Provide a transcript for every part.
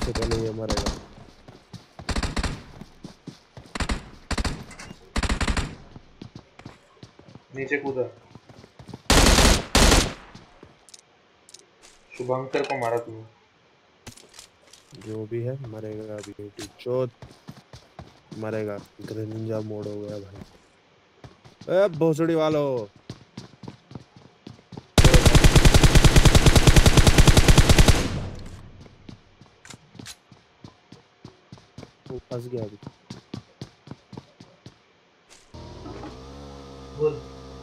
से पहले ये मरेगा। नीचे कूदा। शुभंकर को मारा तूने। जो भी है मरेगा अभी, तू चोद मरेगा। ग्रेनिंजा मोड़ हो गया भाई। ए भोसड़ी वालों, वो फंस गया अभी। बोल।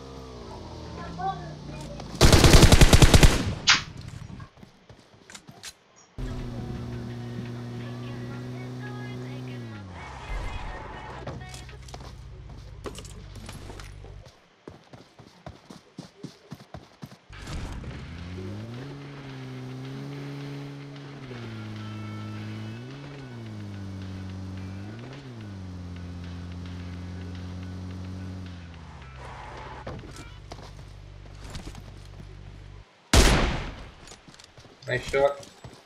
Nice shot.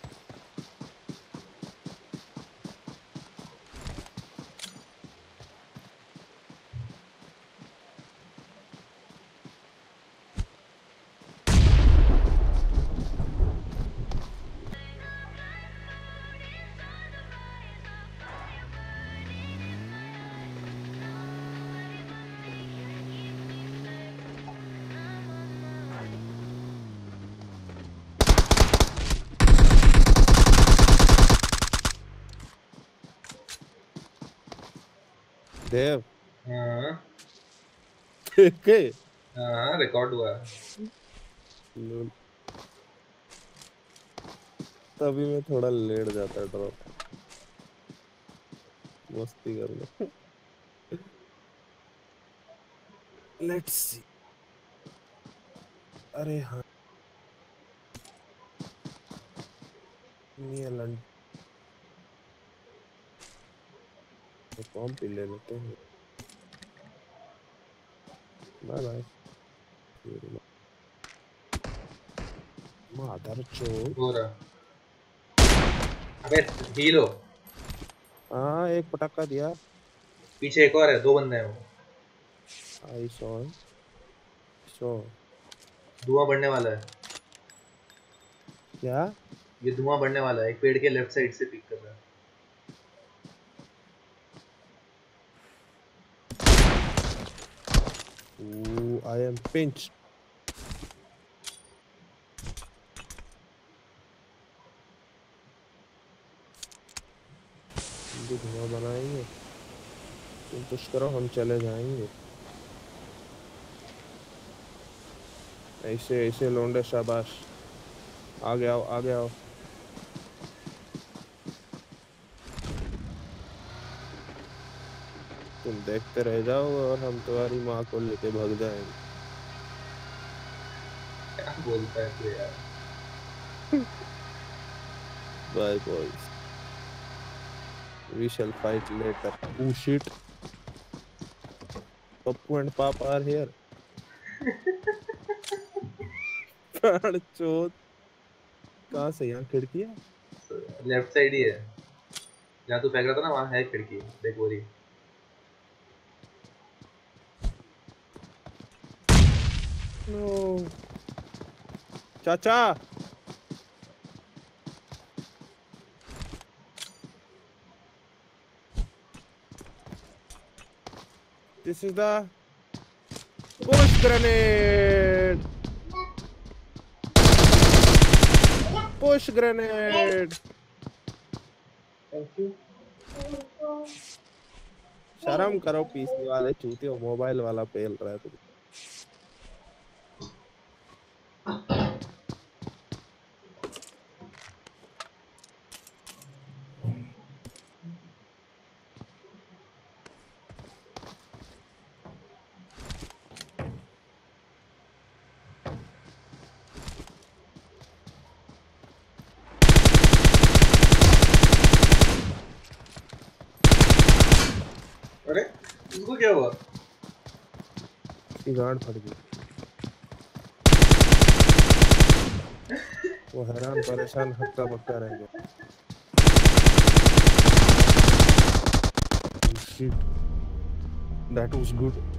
देव हाँ के हाँ, रिकॉर्ड हुआ है। लूल। तभी मैं थोड़ा लेट जाता ड्रॉप, मस्ती करने। Let's see. अरे हाँ, नीलैंड पॉम पी ले लेते हैं। Bye bye. मादर चोद। हो रहा। अबे हीरो। हाँ एक पटाखा दिया। पीछे एक और है, दो बंदे हैं वो। I saw saw. धुआं बढ़ने वाला है। क्या? ये धुआं बढ़ने वाला है, एक पेड़ के लेफ्ट साइड से पिक कर रहा है। I am pinch. भी धुआं बनाएंगे, तुम कुछ करो हम चले जाएंगे। ऐसे ऐसे लौंडे शाबाश। आगे आओ आगे आओ। तुम देखते रह जाओ और हम तुम्हारी माँ को लेके भाग जाएंगे। क्या बोलता है तू यार। Bye boys, we shall fight later. Oh shit, Pappu and papa are here. प्राण चोद। कहाँ से? यहाँ खिड़की है। लेफ्ट साइड ही है, जहाँ तू फेंक रहा था ना, वहाँ है खिड़की, देख वो रही। No chacha. This is the push grenade. Push grenade. Thank you. शर्म करो पीसी वाले चूतियो, मोबाइल वाला पेल रहा है तुम। अरे उसको क्या हुआ? इसकी गांड फट गई। वो हैरान परेशान हक्का बक्का रह गया। Shit, that was good.